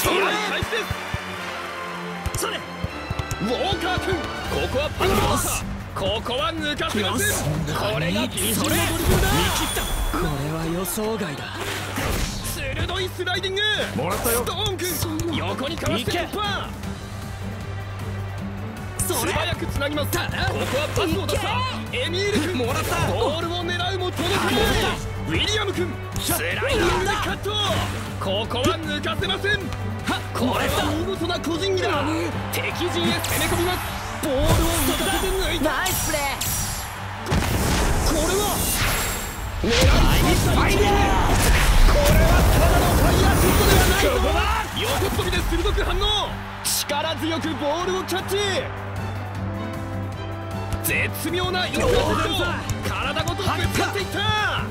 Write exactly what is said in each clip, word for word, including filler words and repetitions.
試合開始です。それウォーカー君、ここはパンダー、ここは抜かせません。これがビジュのドリブルだ。見切った。これは予想外だ。鋭いスライディングもらったよ。ストーン君、横にかわして突破。素早くつなぎます。ここはパスを出した。エミール君もらった。ボールを狙うも届かない。ウィリアム君、スライディングでカット。ここは抜かせません。これは見事な個人技だ。敵陣へ攻め込みます。ボールを浮かせて抜いた。ナイスプレー。これは狙いすました。これはただのファイヤーショットではないぞ。横っ飛びで鋭く反応。力強くボールをキャッチ。絶妙な横の体ごとぶつかっていった。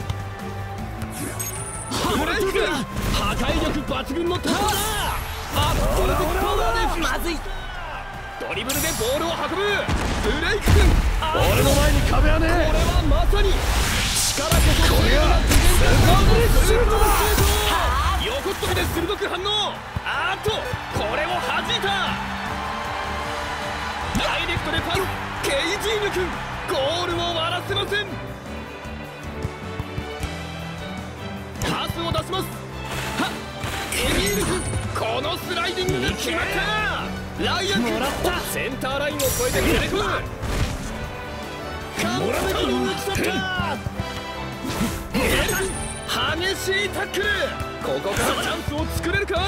ブレイク、破壊力抜群のタワーだ。アップル的パワーでまずい。ドリブルでボールを運ぶブレイク君。俺の前に壁はねえ。これはまさに力こそこれが自然なシュートだ。横っ飛びで鋭く反応。あーっとこれを弾いた。ダイレクトでパス。ケイジーヌ君、ゴールを割らせません。パスを出します。はっ、エミール君、このスライディングが決まった。ライアン君、センターラインを越えてくれる。完璧に抜き去った。激しいタックル。ここからチャンスを作れるか。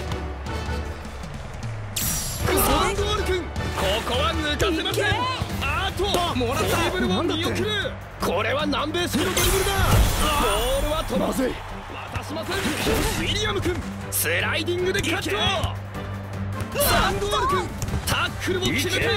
サンゴール君、ここは抜かせません。あーともらった。ドリブルを見送る。これは南米式のドリブルだ。ボールは飛ばせ。渡しません。ウィリアム君、スライディングでカット。サンゴール君、タックルを決めた。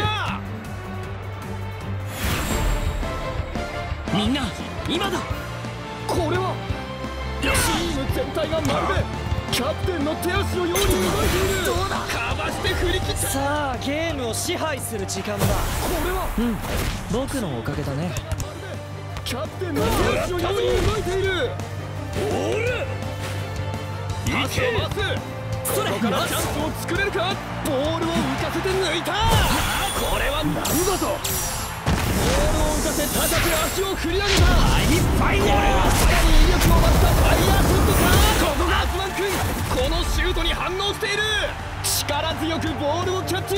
みんな今だ。これはチーム全体がまるでキャプテンの手足のように動いている。どうだ。かわして振り切った。 さあゲームを支配する時間だ。これはうん僕のおかげだね。 キャプテンの手足のように動いている。ボールパスを回す。ここからチャンスを作れるか。ボールを浮かせて抜いた。これは何だと。ボールを浮かせ高く足を振り上げた。これはさらに威力を増したファイヤーショットか。ここがアスマン君、このシュートに反応している。力強くボールをキャッチ。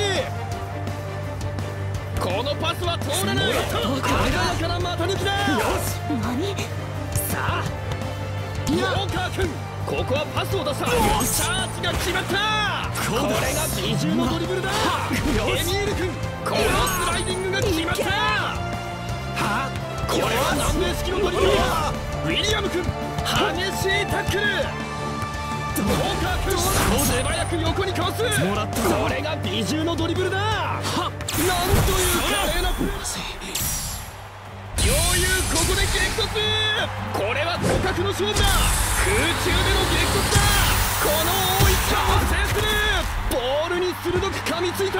このパスは通らない。鮮やかな股抜きだ。よし、何さあウォーカー君、ここはパスを出した。チャージが決まった。これが美獣のドリブルだ。エミール君、このスライディングが決まった。これは南米式のドリブルだ。ウィリアム君、激しいタックル。ウォーカー君、素早く横にかわす。これが美獣のドリブルだ。なんという華麗なプレー。余裕、ここで激突。これは互角の勝負だ。空中での激突だ。この大一番を制する。ボールに鋭く噛みついた。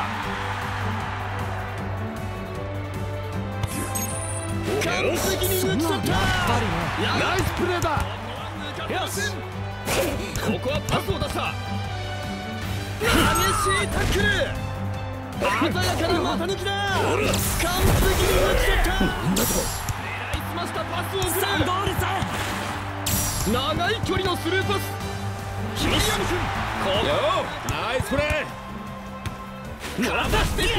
完璧に抜き去った。ナイスプレーだ。よし、ここはパスを出した。激しいタックル。鮮やかな股抜きだ。完璧に抜き去った。狙いすましたパスを送る。サンゴールさん、長い距離のスルーパス。ヒリアム君、ここナイスプレー。かわして振り切った。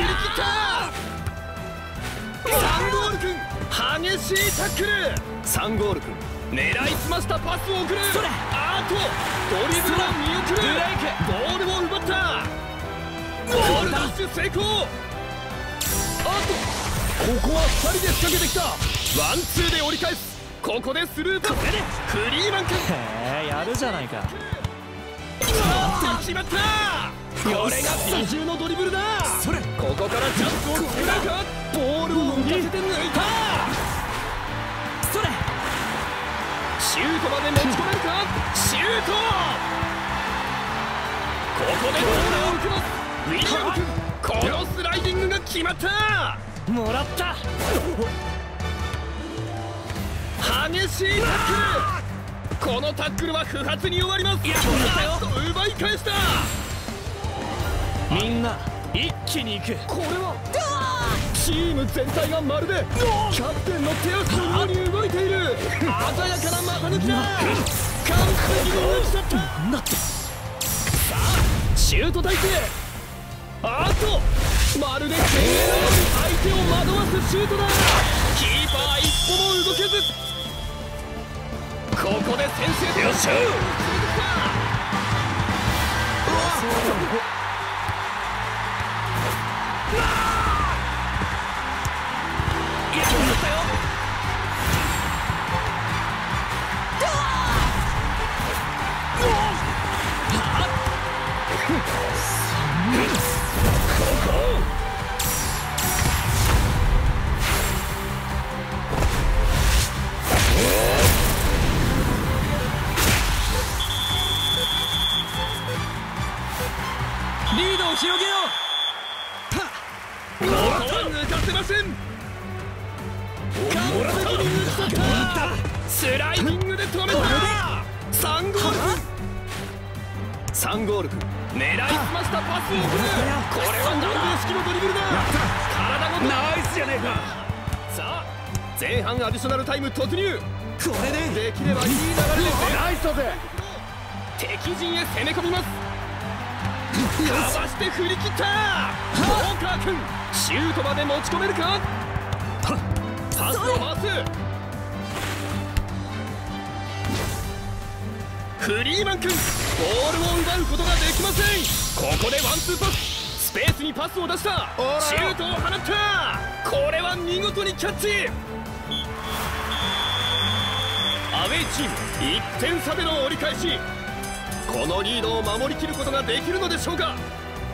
サンゴール君、激しいタックル。サンゴール君、狙いすましたパスを送る。あーとドリブルを見送る。ボールを奪った。ボールダッシュ成功。あとここはふたりで仕掛けてきた。ワンツーで折り返す。ここでスルーパス。フリーマン君、 へえやるじゃないか。 決まった。これが美獣のドリブルだ。それここからチャンスを作れるか。ボールを浮かせて抜いた。それシュートまで持ち込めるか。シュート。ここでボールを受けます。ウィリアム君、このスライディングが決まった。 もらった。 激しいタックル。このタックルは不発に終わります。やったよ。奪い返した。 みんな一気に行く。 これはチーム全体がまるでキャプテンの手足のように動いている。鮮やかな股抜きだ。完璧に抜き去った。 なんだって。 さあシュート体勢。あっとまるで剣のように相手を惑わすシュートだ。キーパー一歩も動けず。ここで先制点をシュート。いや、決まったよ。リードを広げよう。ここは抜かせません。完璧に抜き去った。スライディングで止めた。サンゴールクサンゴールク狙いすましたパスを送る。これは南米式のドリブルだ。体ごとナイスじゃねえか。さあ前半アディショナルタイム突入。これでできればいい流れでナイスだぜ。敵陣へ攻め込みます。かわして振り切った。ウォーカー君シュートまで持ち込めるか。パスを回す。フリーマン君ボールを奪うことができません。ここでワンツーパス。スペースにパスを出した。シュートを放った。これは見事にキャッチ。アウェイチームいってん差での折り返し。このリードを守りきることができるのでしょうか。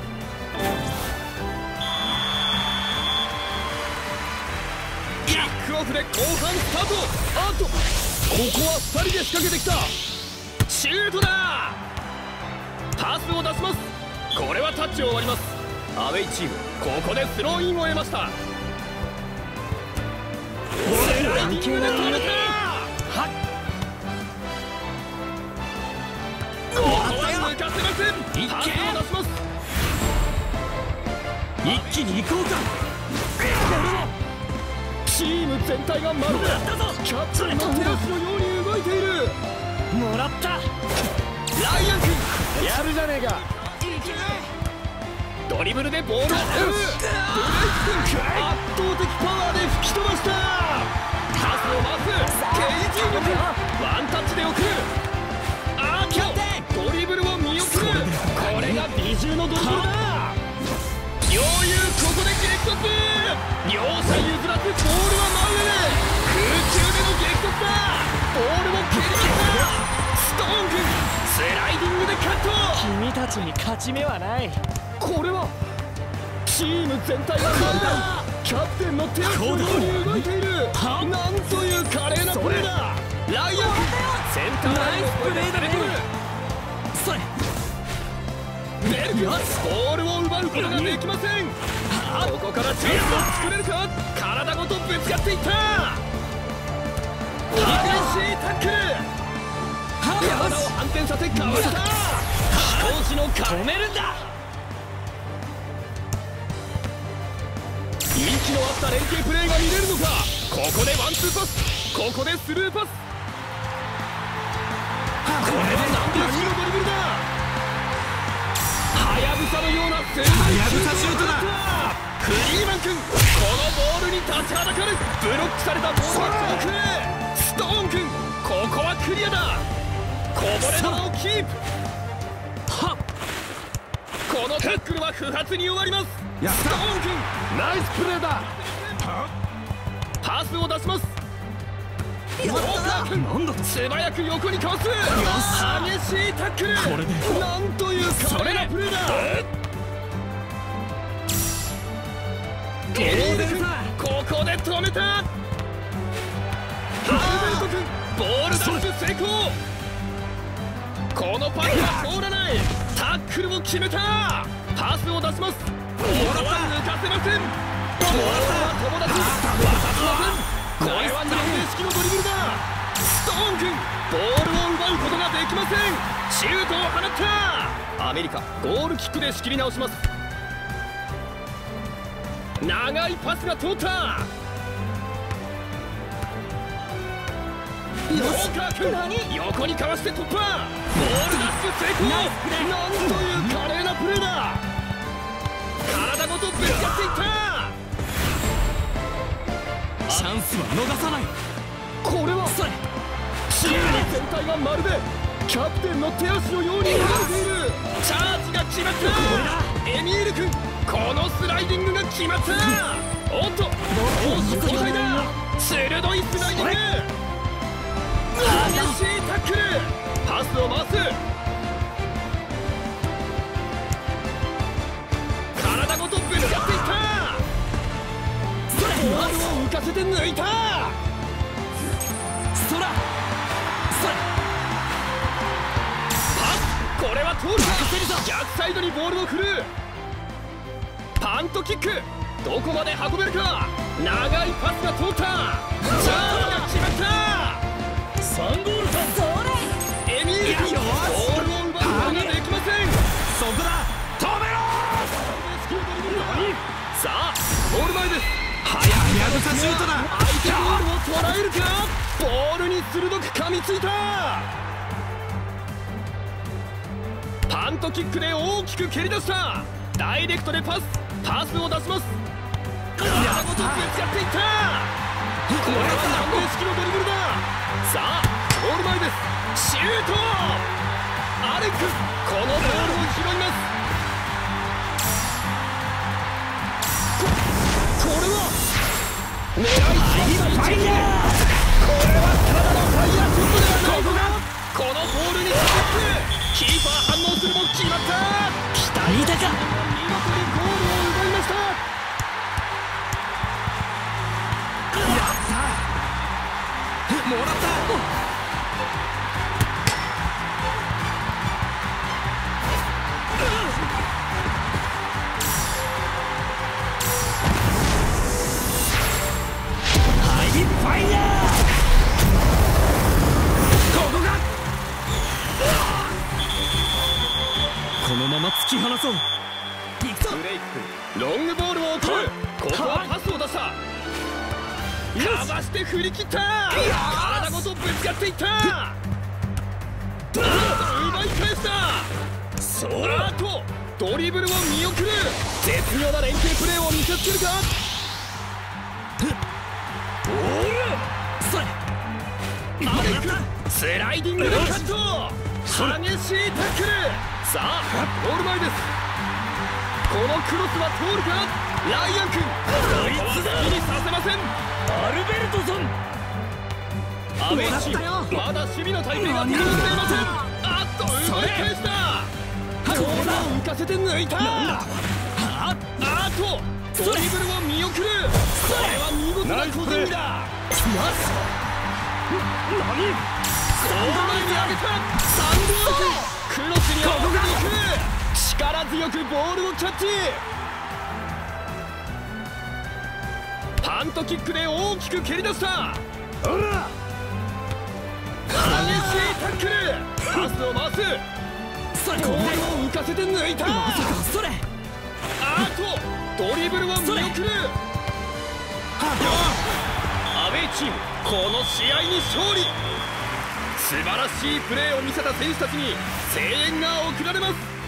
キックオフで後半スタート。あっとここはふたりで仕掛けてきた。シュートだ。パスを出します。これはタッチを割ります。アウェイチームここでスローインを得ました。スライディングで止めた。ここは抜かせません。パスを出します。一気に行こうか。チーム全体がまるでキャプテンの手足のように動いている。 もらった。 ライアン君やるじゃねえか。ドリブルでボールを追う。ブレイク君圧倒的パワーで吹き飛ばした。パスを回す。ケイジー力ワンタッチで送る。あーとドリブルを見送る。これが美獣のドリブルだ。余裕ここで激突。両者譲らずボールは真上で空中での激突だ。ボールを蹴りました。ストーン君スライディングでカット。 君たちに勝ち目はない。 これはチーム全体がまるでキャプテンの手足のように動いている。なんという華麗なプレーだ。ライアン君センターラインを越えて攻め込む。 それベル君ボールを奪うことができません。ここからチャンスを作れるか。体ごとぶつかっていった。激しいタックル。体を反転させかわした。飛行士の止めるんだ。息の合った連携プレーが見れるのか。ここでワンツーパス。ここでスルーパス。これは南米式のドリブルだ。ハヤブサのような鋭いシュートだ。フリーマン君このボールに立ちはだかる。ブロックされたボールは遠くへ。ストーン君ここはクリアだ。こぼれ球をキープ。このタックルは不発に終わります。ストーン君ナイスプレーだ。パスを出します。ウォーカー君素早く横にかわす。激しいタックル。なんという華麗なプレーだ。エリーベル君ここで止めた。ハルベルト君ボールダッシュ成功。このパスは通らない。タックルを決めた。パスを出します。ボールは抜かせません。ボールは友達渡しません。これは南米式のドリブルだ。ストーン君ボールを奪うことができません。シュートを放った。アメリカゴールキックで仕切り直します。 長いパスが通った。大川君横にかわして突破。ボールダッシュ成功。なんという華麗なプレーだ。体ごとぶつかっていった。 チャンスは逃さない。 これはそれチーム全体がまるでキャプテンの手足のように動いている。チャージが決まった。エミール君、このスライディングが決まった。おっと攻守交代だ。鋭いスライディング。激しいタックル。パスを回す。体ごとぶつかっていった。ボールを浮かせて抜いた。 そらそれパス、これは通るか。逆サイドにボールを振る。パントキック、どこまで運べるか。長いパスが通った。ジャーが決まった。 さんゴールか。 それエミール君、ボールを奪うことができません。 そこだ、止めろ。 さあゴール前です。 はやはやぶさシュートだ。 相手ボールを捉えるか。ボールに鋭く噛みついた。パントキックで大きく蹴り出した。ダイレクトでパスパスを出します。体ごとぶつかっていった。これは南米式のドリブルだ。さあゴール前です。シュート。アレック、このボールを拾います。これは狙いすぎた一撃。これはただのファイヤーショットではない。ここがこのボールにタックル。キーパー反応するも決まった。 期待だか。 見事にゴールを奪いました。 やったもらった。ファイヤー。ここがこのまま突き放そう。行くぞ。 ブレイク、ロングボールを送る。ここはパスを出した。かわして振り切った。体ごとぶつかっていった。奪い返した。 そうあとドリブルを見送る。絶妙な連携プレーを見せつけるか。 それアレック、スライディングでカット。激しいタックル。さあゴール前です。このクロスは通るか。ライアン君、ここは好きにさせません。 アルベルトソン。 アウェーチーム、まだ守備の体勢が整っていません。あっと奪い返した。ボールを浮かせて抜いた。あっとドリブルを見送る。これは見事な小銭だ。何？ゴール前に上げた。サンゴール。クロスに合わせていく。力強くボールをキャッチ。パントキックで大きく蹴り出した。激しいタックル。パスを回す。ボールを浮かせて抜いた。 それあとドリブルを見送る。アウェーチーム、この試合に勝利。素晴らしいプレーを見せた選手たちに声援が送られます。